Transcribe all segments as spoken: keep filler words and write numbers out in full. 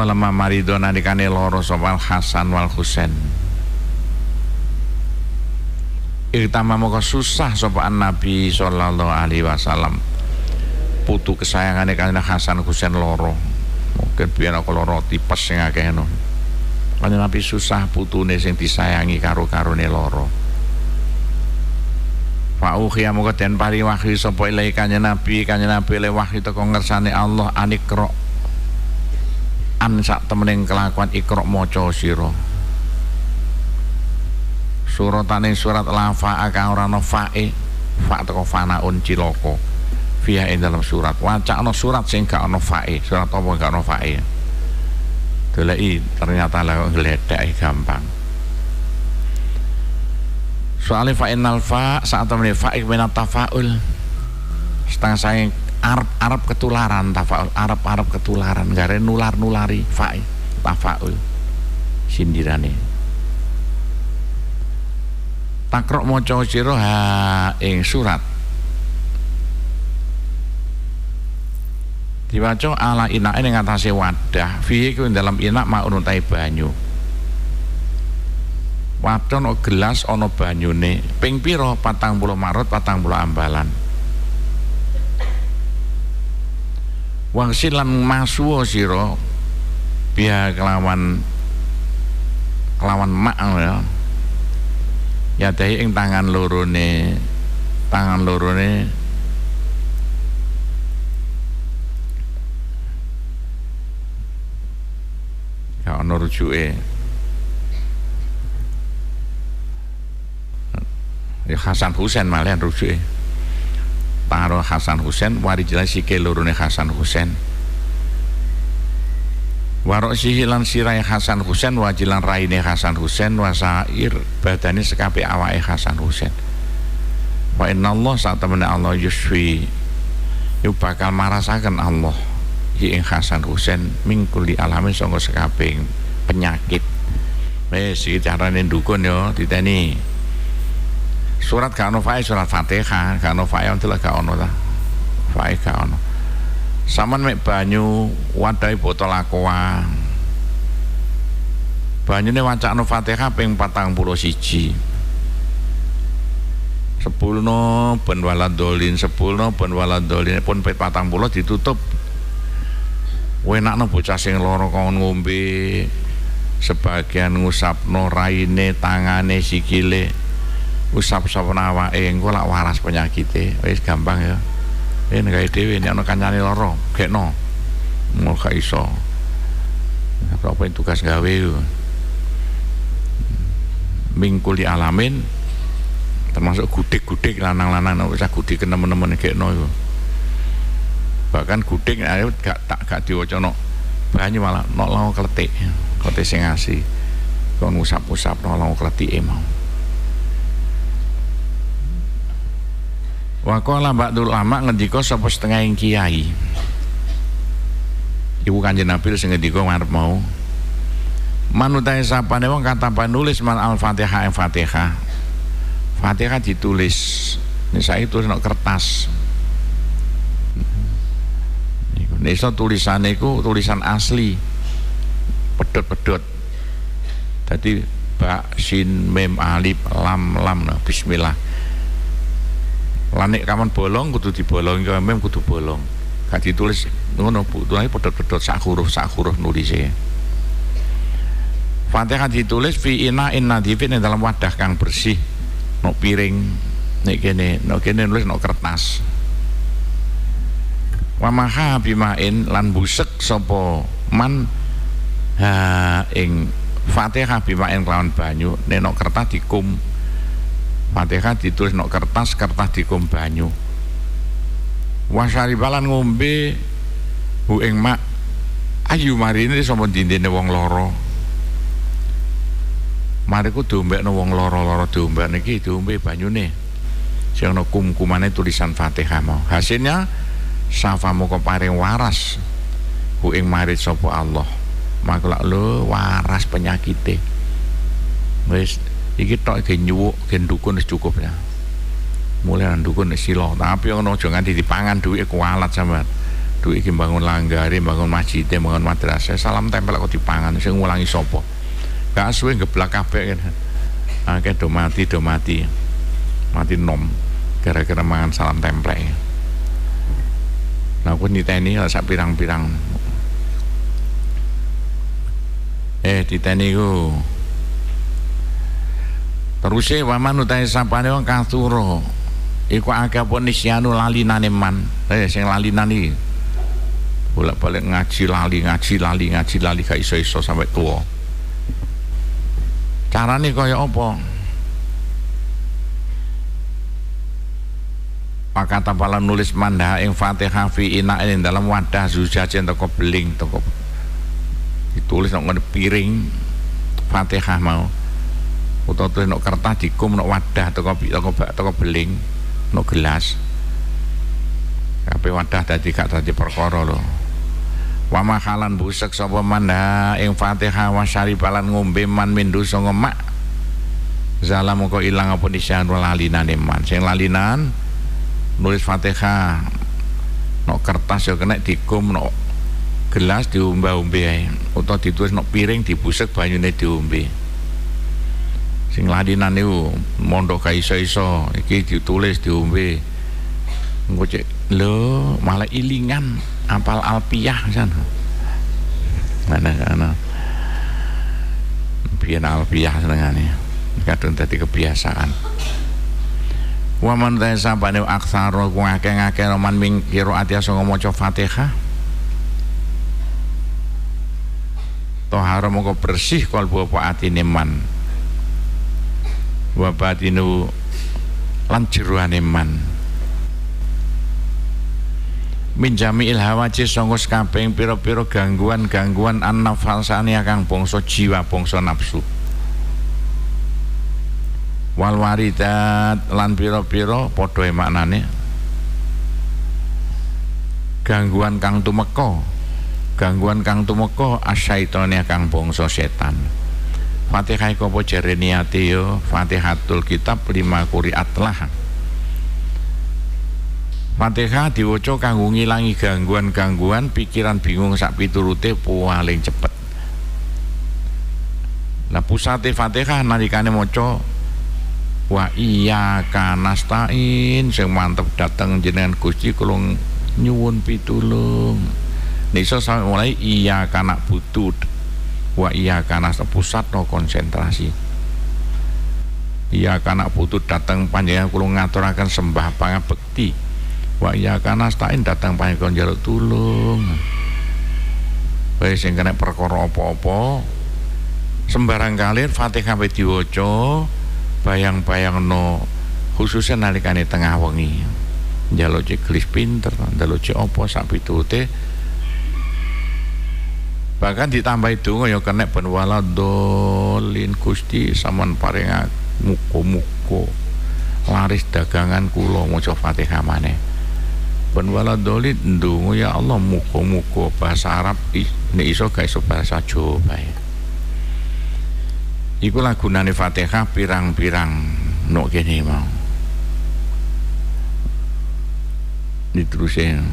Walama marido nalikane loro sapa Hasan wal Husain. Irtama moko susah sapa Nabi sallallahu alaihi wasallam. Putu kesayangane kanjeng Hasan Husain loro. Mungkin biyen aku loro tipes sing akeh ngono. Kanjeng Nabi susah putune sing disayangi karo-karone loro. Fa ukhiya moko den paring wahyu sapa ilahi kanjeng Nabi, kanjeng Nabi le wahyu teko ngersane Allah anikra. An sak temening kelakuan ikra maca sira. Suratane surat Lafa kang ora ana fae, fa teko fanaun cilaka. Fiha ing dalam surat, wacana surat sing gak ana fae, surat apa gak ana fae. Doleki ternyata lah gledhek gampang. Soale fa innal fa saat temene fa minat tafaul. Setengah saking arep-arep ketularan tafaul, arep-arep ketularan gare nular-nulari fa tafaul. Sindirane. Takrok maca sira ha ing surat diwaca ala inake ning atase wadah fihi ku dalam inak maun utahe banyu wadah ana gelas ana banyune ping pira patang puluh marut patang puluh ambalan wangsil lan masuwa sira biya kelawan kelawan mak ya ya dahi ing tangan lorone tangan lorone ya ana rujuke ya Hasan Husain malian rujuke taro Hasan Husain wari jelas sikil lorone Hasan Husain warok sihilan sirai Hasan Husain wajilan raine Hasan Husain wasair badane sekape awake Hasan Husain wa inna Allah saat temene Allah yusfi yu bakal marasaken Allah ing Hasan Husain mingkuli alamin sangga sekape penyakit wis iki carane ndukun yo diteni surat gak ono fae surat Fatihah gak ono fae untuk gak ono ta fae gak ono saman mek banyu wadai botol aqua banyune wacana Fatihah ping patang puluh siji sepuluh ben waladolin sepuluh ben waladolin pun pet patang puluh ditutup wenakno bocah sing lara kon ngombe sebagian ngusapno raine tangane sikile usap-usap awake engko lak waras penyakite wis gampang ya. Ini gawe dhewe nek ana kancane lara, gekno. Mau gak iso. Apa tugas gawe yo. Mingkuli alamin termasuk gudik-gudik lanang-lanang nek usah gudik temen-temen gekno yo. Bahkan gudik ayo gak tak gak diwacana banyu malah nok lawo kletik. Kote sing ngasih. Kon ngusap-usap nok lawo kletike mau. Waqala ba'dul ulama ngendika sapa setengah ing kiai. Ibu Kanjeng Nabi sing ngendika ngarep mau. Manutahe sapane wong kata penulis man Al-Fatihah ing Fatihah. Fatihah ditulis nisai tulis nek kertas. Niku iso tulisane iku tulisan asli. Pedhot-pedhot. Dadi ba sin mim alif lam lam nah, bismillah. Lanek kaman bolong kudu dibolong ya mem kudu bolong gak ditulis ngono butuhe pedhot-pedhot sak huruf sak huruf nulise Fatihah ditulis fi ina inna difin dalam wadah kang bersih no piring nek kene no kene nulis no kertas wa maha bimain lan busek sapa man ha ing Fatihah bimain kelawan banyu nek no kertas dikum Fatihah ditulis nok kertas, kertas dikum banyu. Wasari balan ngombe hu ing mak ayu marine sapa dindene wong loro. Mariku diombekno wong loro-loro diombe niki diombe banyune. Sing ana kum-kumane tulisan Fatihah mau. Hasilnya safa moko paring waras hu ing marit sapa Allah. Maka lak lho waras penyakite. Wis iki tok ge nyuwuk ge ndukun wis cukup ya. Mulai ndukun wis sila, tapi ono aja nganti dipangan duwike kualat sampean. duit iki bangun langgari, bangun masjid, bangun madrasah, salam tempel kok dipangan sing ngulangi sapa. Gak suwe geblak kabeh kan. Akeh do mati do mati. Mati nom gara-gara mangan salam templek. Nah aku niteni sak pirang-pirang. Eh diteni ku. Terus e waman utahe sapane wong kasuro. Iku akeh apa nisyanu lalinane man. Eh sing lalinan iki. Bolak-balik ngaji lali, ngaji lali, ngaji lali gak iso-iso sampai tua. Carane kaya apa? Maka tampala nulis manda ing Fatihah fi ina ing dalam wadah zujajen toko beling toko ditulis nang piring Fatihah mau. Utawa tulis nang kertas dikum nang wadah toko toko toko beling nang gelas. Kabeh wadah dadi gak dadi perkara lho. Wa mahalan busek sapa manda ing Fatihah wa syaribalan ngombe man mindu sanga mak. Zalam kok ilang apa nisan lalinane man. Sing lalinan nulis Fatihah no kertas ya kena dikum no gelas diombe-ombe ae utawa ditulis no piring dibusek banyune diombe. Sing lalinan niku mondok gak iso-iso iki ditulis diombe. Engko cek lho malah ilingan apal alpiyah sana. Mana ana biyen alpiyah senengane kadung dadi kebiasaan. Wa man tasabane aksara ku akeh-akeh man ming qiraati sanga maca Fatihah. Tahara moko bersih kalbu apa atine man. Wa batinu lan jeroane man. Min jami'il hawaji sanga kabeh pira-pira gangguan-gangguan an-nafsani kang bangsa jiwa bangsa nafsu. Wal waridat lan pira-pira padha maknane gangguan kang tumeka gangguan kang tumeka asyaitone kang bangsa setan. Fatihah iku apa jare niate yo Fatihatul Kitab lima qiraat lah. Fatihah diwaca kanggo ngilangi gangguan-gangguan pikiran bingung sak piturute paling cepet. Lah pusate Fatihah nalikane maca wa iyyaka nasta'in sing mantep dateng jenengan Gusti kula nyuwun pitulung. Nisa sampe mulai iyyaka na'budu wa iyyaka nasta'in pusat no konsentrasi. Iyyaka na'budu dateng panjenengan kula ngaturaken sembah pangabekti. Wa iyyaka nasta'in dateng panjenengan njaluk tulung. Bae sing kena perkara apa-apa sembarang kali Fatihah wis diwaca bayang-bayang no khususnya nalikane tengah wengi njaluk cek gelis pinter njaluk cek apa sak pitute bahkan ditambahi donga ya kena ben waladolin Gusti sampean paring muga-muga laris dagangan kula maca Fatihah maneh ben waladolin ndonga ya Allah muga-muga bahasa Arab nek iso gak iso bahasa Jawa bae. Iku lagunane Fatihah pirang-pirang nok kene mau. Diterusin.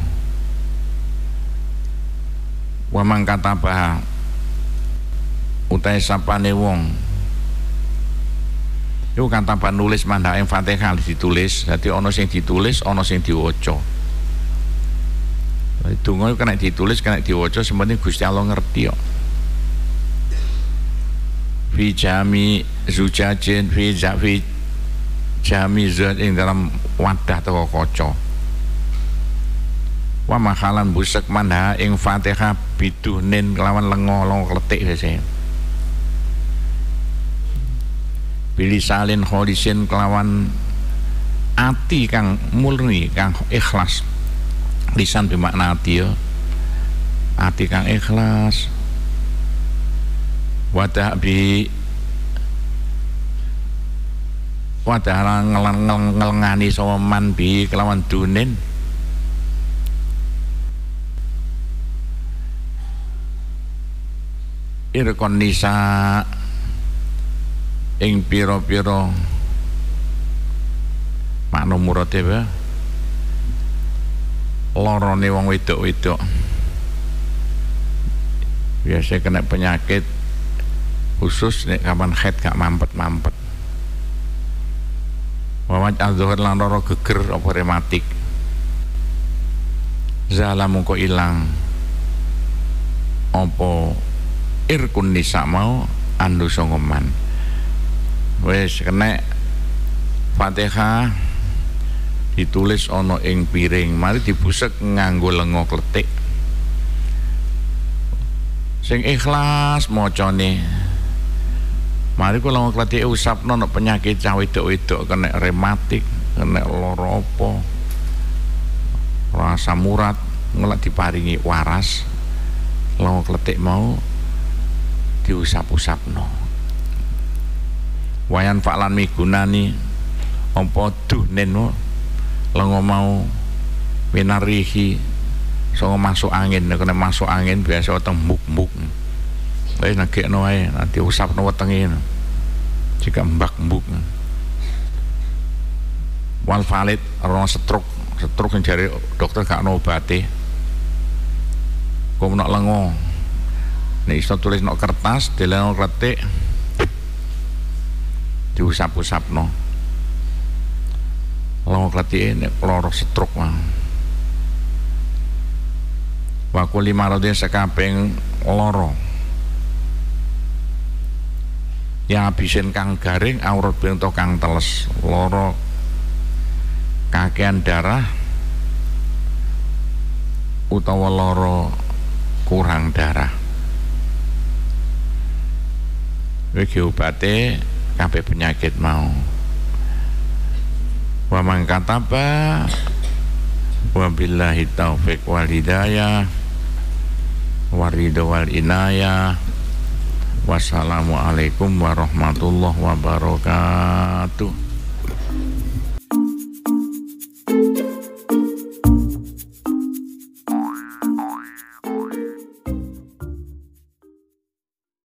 Wa man kataba utahe sapane wong. Iku kataba nulis mandhake Fatihah ditulis, dadi ana sing ditulis, ana sing diwaca. Donga kena ditulis, kena diwaca, sementing Gusti Allah ngerti kok. Fi jami zujajen fi zafi jami zat ing dalam wadah atau kaca. Wa mahalan busek manha ing Fatihah biduhnin kelawan lenga lenga kletik biasa. Bilisalin kholisin kelawan ati kang murni kang ikhlas. Lisan bermakna ati ya. Ati kang ikhlas. Wadah bi wadah ngelengani sama man bi kelawan dunin irkon nisa ing piro-piro makna murate ba lorone wong wedok-wedok biasa kena penyakit khusus nek kapan haid gak mampet-mampet. Wamat al-zuhur lan loro geger apa rematik. Zalamu kok ilang apa irkun nisa mau andu songoman. Wis kena Fatihah ditulis ono ing piring, mari dibusek nganggo lenga kletik. Sing ikhlas macane. Mari kula lenga kletik usapno nek penyakit cah wedok-wedok kena rematik, kena lara apa. Rasa murat ngelak diparingi waras. Lenga kletik mau diusap-usapno. Wayan faklan migunani apa duhnen lenga mau minarihi so masuk angin, kena masuk angin biasa weteng mbuk-mbuk. Wis negekno wae nanti usapno wetenge jika mbak-mbuk. Wal valid ora stroke, stroke yang jare dokter gak ono obate. Kok nek lenga nek iso tulis nok kertas, deleng kletik diusap-usapno. Lenga kletik nek lara stroke mah. Wa kulli maradin sakabeng lara. Ya bisen kang garing aurat bento kang teles, lara kakean darah utawa lara kurang darah. Iki obate kabeh penyakit mau. Wa man kataba wa billahi taufik wal hidayah waridho wal inayah. Wassalamualaikum warahmatullahi wabarakatuh.